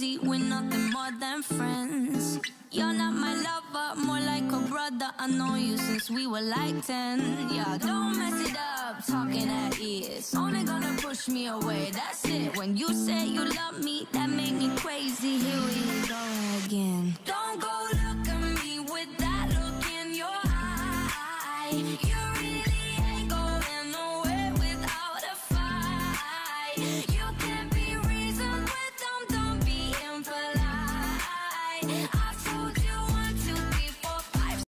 crazy, we're nothing more than friends. You're not my lover, more like a brother. I know you since we were like 10. Yeah, don't mess it up, talking at ears. Only gonna push me away, that's it. When you say you love me, that made me crazy. Here we go again. Don't go look at me with that look in your eye. You're